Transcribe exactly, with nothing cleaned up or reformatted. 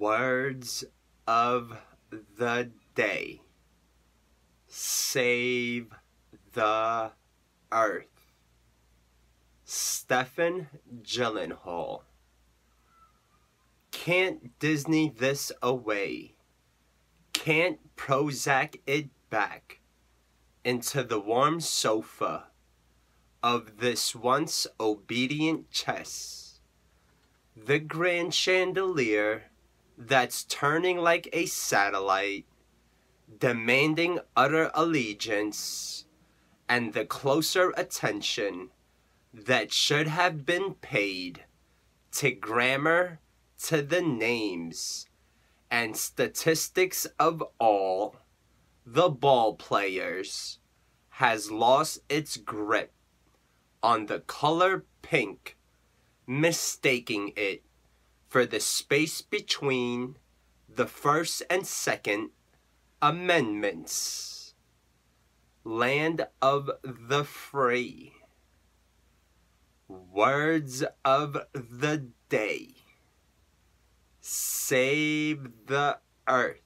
Words of the day. Save the earth. Stephen Gyllenhaal. Can't Disney this away? Can't Prozac it back into the warm sofa of this once obedient chest? The grand chandelier that's turning like a satellite, demanding utter allegiance, and the closer attention that should have been paid to grammar, to the names and statistics of all the ball players, has lost its grip on the color pink, mistaking it for the space between the First and Second Amendments. Land of the free. Words of the day. Save the earth.